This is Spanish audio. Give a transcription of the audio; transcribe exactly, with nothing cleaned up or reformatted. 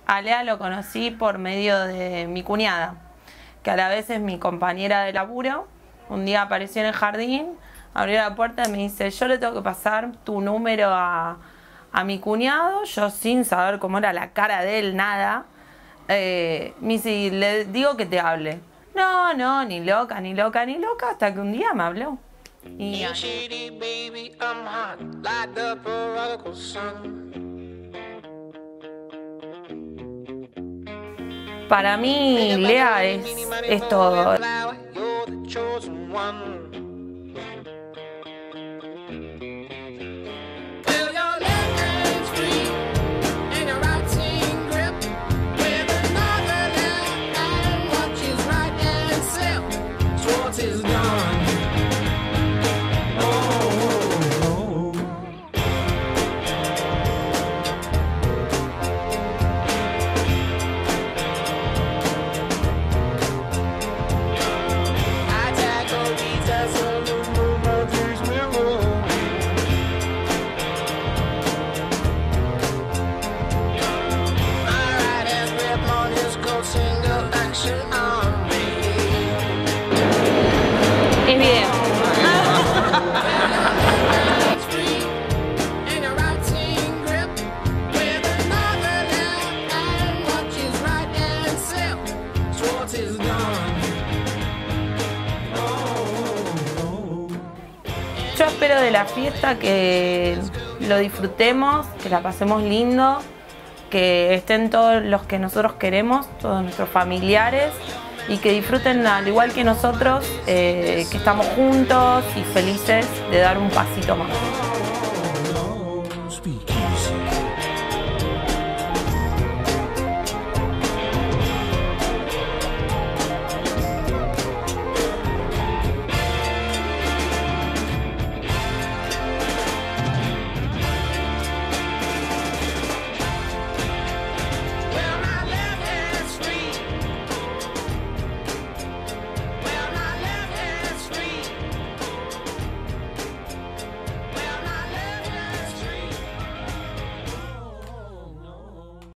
A Lea lo conocí por medio de mi cuñada, que a la vez es mi compañera de laburo. Un día apareció en el jardín, abrió la puerta y me dice, yo le tengo que pasar tu número a, a mi cuñado. Yo sin saber cómo era la cara de él, nada. Eh, me dice, le digo que te hable. No, no, ni loca, ni loca, ni loca, hasta que un día me habló. Y... Para mí, Lea es, es todo. Es video. Yo espero de la fiesta que lo disfrutemos, que la pasemos lindo, que estén todos los que nosotros queremos, todos nuestros familiares, y que disfruten al igual que nosotros, eh, que estamos juntos y felices de dar un pasito más.